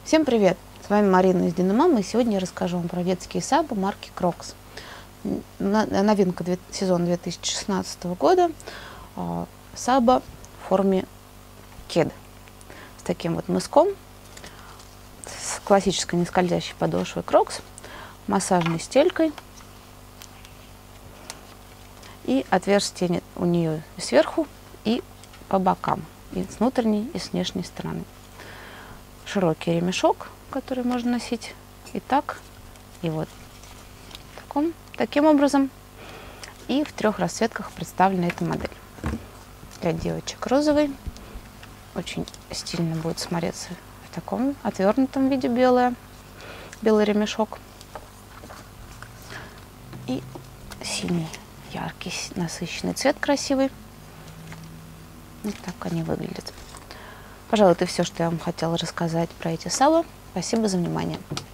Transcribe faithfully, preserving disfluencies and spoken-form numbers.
Всем привет! С вами Марина из Диномамы, и сегодня я расскажу вам про детские сабы марки Crocs. Новинка сезона две тысячи шестнадцатого года. Саба в форме кеда с таким вот мыском, с классической нескользящей подошвой Crocs, массажной стелькой и отверстие у нее и сверху, и по бокам, и с внутренней, и с внешней стороны. Широкий ремешок, который можно носить и так, и вот таком, таким образом. И в трех расцветках представлена эта модель. Для девочек розовый, очень стильно будет смотреться в таком отвернутом виде, белое, белый ремешок. И синий, яркий, насыщенный цвет, красивый. Вот так они выглядят. Пожалуй, это все, что я вам хотела рассказать про эти сабы. Спасибо за внимание.